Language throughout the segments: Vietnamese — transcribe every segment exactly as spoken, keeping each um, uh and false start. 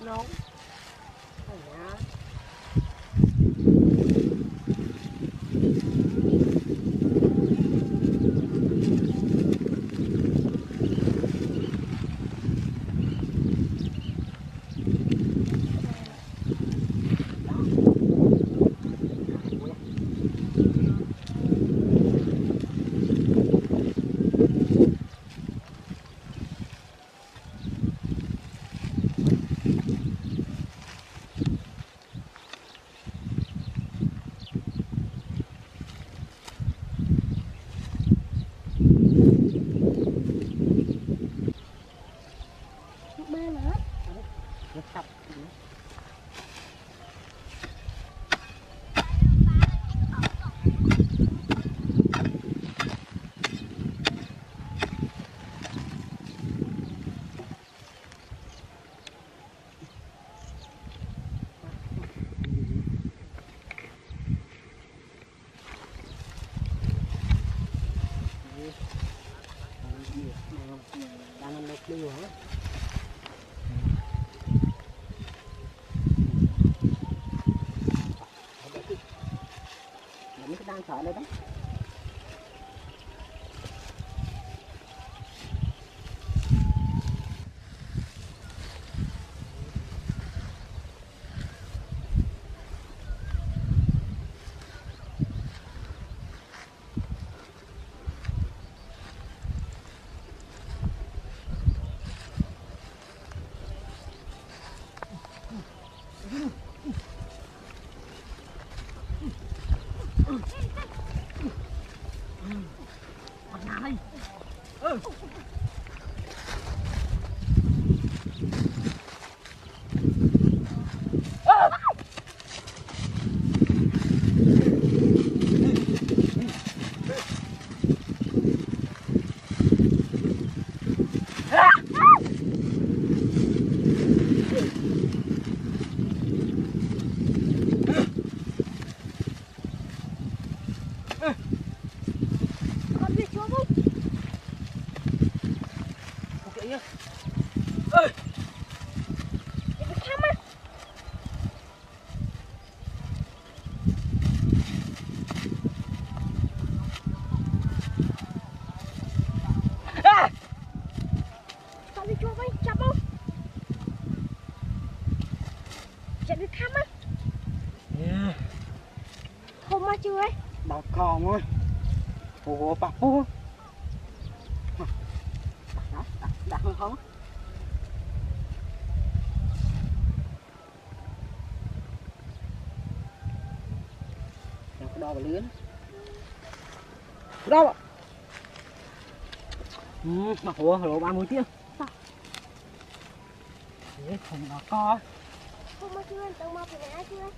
nấu. Lưu hả? Mấy cái đang sợ đây đó. Chưa ấy bà còn ơi ủa bà phu đặt đặt đặt không không đừng có đo vào lưới đâu ừ mà ủa rồi ba mươi tiếng sao thế không nó co không mà chưa tao mà phải nãy chưa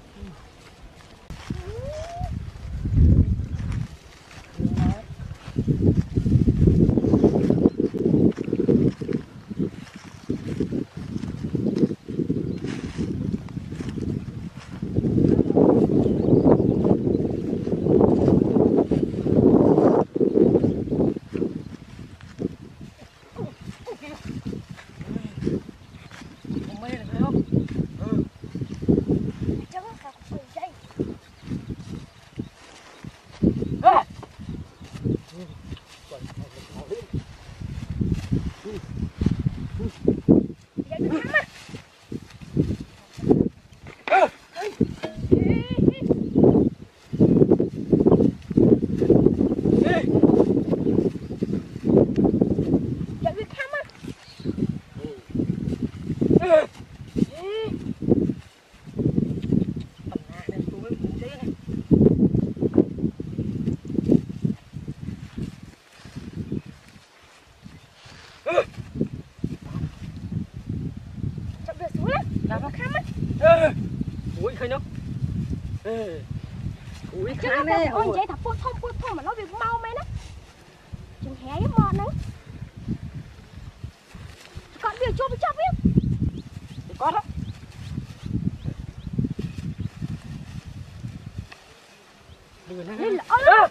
ui khơi nhóc ui chứ khá nó nè ôi vậy thật phun thông phun thông mà nó bị mau mấy đó chừng hé cái mòn nữa con việc cho với chắc biết có đó lên là ơ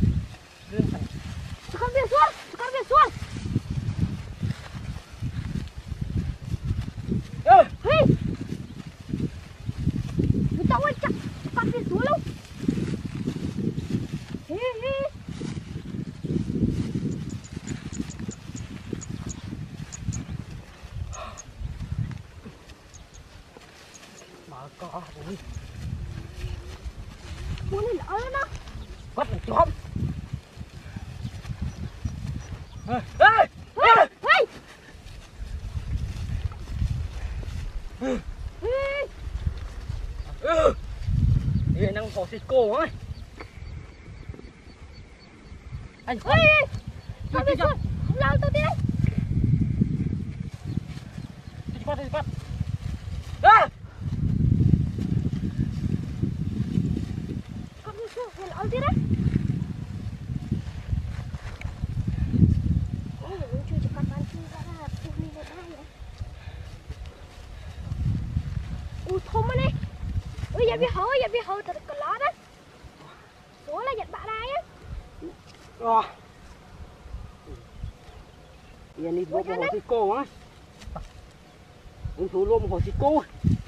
con việc xuống con việc xuống Ê, ê, ê. Ê! Ê! Ừ. Đi năng phò xịt cô ấy. Anh Ê! Ê! Không đi xuống, không lao tao đi đấy. Đi qua, đi qua. Ê! Không đi xuống, hèn lao đi đấy. Ôi, mình chưa chụp bàn chưa ra là ui mình lại bay vậy. Ui thơm á đi. Ui giờ bị hở, giờ bị hở từ cái lót á. Số là giật bạ đây á. Rồi. Đi đi vô hồ xịt cô ấy. Anh thú luôn hồ xịt cô.